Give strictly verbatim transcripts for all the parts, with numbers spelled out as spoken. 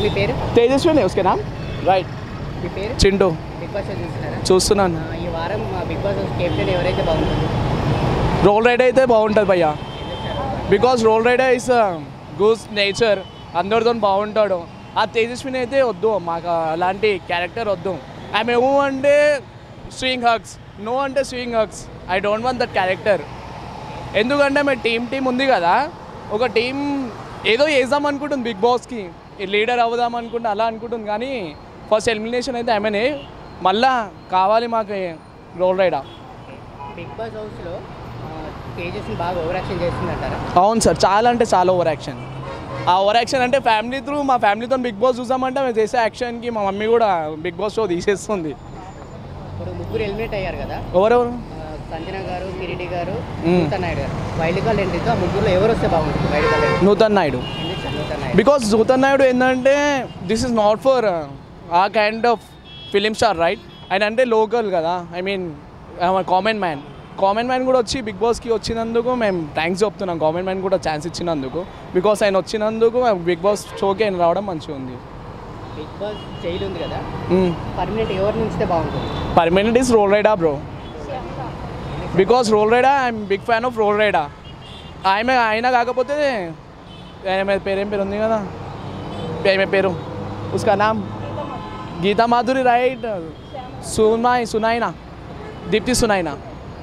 మీ పేరు? తేజస్విని उसके नाम రైట్. మీ పేరు? చింటూ. బిగ్ బాస్ షో చూస్తున్నారా? చూస్తున్నాను. ఈ వారం బిగ్ బాస్ కెప్టెన్ ఎవరైతే బాగుంటుంది? రోల్ రైడ్ అయితే బాగుంటుంది భయ్యా, because Roll Rida is good nature, అందరితో బాగుంటాడు. ఆ తేజస్విని అయితే వద్దు, మాకు అలాంటి క్యారెక్టర్ వద్దు. ఐ మే ఊ అంటే స్వింగ్ హగ్స్, నో అంటే swing hugs. I don't want that character. ఎందుకంటే మేము టీం టీం ఉంది కదా, ఒక టీం ఏదో చేద్దాం అనుకుంటుంది, బిగ్ బాస్కి లీడర్ అవుదాం అనుకుంటే అలా అనుకుంటుంది. కానీ ఫస్ట్ ఎలిమినేషన్ అయితే ఐ మీన్ మళ్ళా కావాలి మాకు రోల్ రైడర్. బిగ్ బాస్ హౌస్లో తేజస్విని బాగా ఓవర్ యాక్షన్ చేస్తుందంటారా? అవును సార్, చాలా అంటే చాలా ఓవర్ యాక్షన్. ఆ ఓవర్ యాక్షన్ అంటే ఫ్యామిలీ త్రూ, మా ఫ్యామిలీతో బిగ్ బాస్ చూసామంటే మేము చేసే యాక్షన్కి మా మమ్మీ కూడా బిగ్ బాస్ షో తీసేస్తుంది. ఇప్పుడు ముగ్గురు ఎలిమినేట్ అయ్యారు కదా, ఎవరెవరు? సంజన గారు, కిరీటి గారు, నూతన్ నాయుడు గారు. వైల్డ్ కార్డ్ ఎంట్రీతో ఆ ముగ్గురులో ఎవరు వస్తే బాగుంటుంది? Wild card entry Nutan Naidu. Nutan Naidu because Nutan Naidu ఏంటంటే this is not for a kind of film star right. ఆయన అంటే లోకల్ కదా, I mean common man. Common man కూడా వచ్చి బిగ్ బాస్కి వచ్చినందుకు మేము థ్యాంక్స్ చెప్తున్నాం. కామన్ మ్యాన్ కూడా ఛాన్స్ ఇచ్చినందుకు, బికాస్ ఆయన వచ్చినందుకు బిగ్ బాస్ షోకి ఆయన రావడం మంచిగా ఉంది. బిగ్ బాస్ జైలు ఉంది కదా, పర్మనెంట్ ఎవరి నుంచితే బాగుంటుంది? Permanent is Roll Rida bro, because Roll Rida I'm big fan of Roll Rida. ఆమె ఆయన కాకపోతే ఆమె పేరేం పేరు ఉంది కదా, ఆమె పేరు ఉస్కా నామ్ గీతా మాధురి రైట్. సునాయ్ సునాయినా దీప్తి సునాయినా.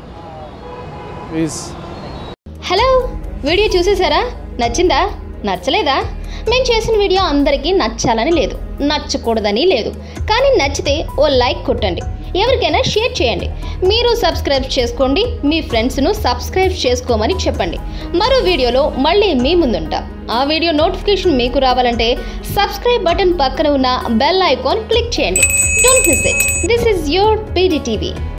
హలో, వీడియో చూసేసారా? నచ్చిందా? నచ్చలేదా? మేము చేసిన వీడియో అందరికీ నచ్చాలని లేదు, నచ్చకూడదని లేదు. కానీ నచ్చితే ఓ లైక్ కొట్టండి, ఎవరికైనా షేర్ చేయండి. మీరు సబ్స్క్రైబ్ చేసుకోండి, మీ ఫ్రెండ్స్ను సబ్స్క్రైబ్ చేసుకోమని చెప్పండి. మరో వీడియోలో మళ్ళీ మీ ముందుంటాం. ఆ వీడియో నోటిఫికేషన్ మీకు రావాలంటే సబ్స్క్రైబ్ బటన్ పక్కన ఉన్న బెల్ ఐకాన్ క్లిక్ చేయండి. Don't miss it. This is your PD TV.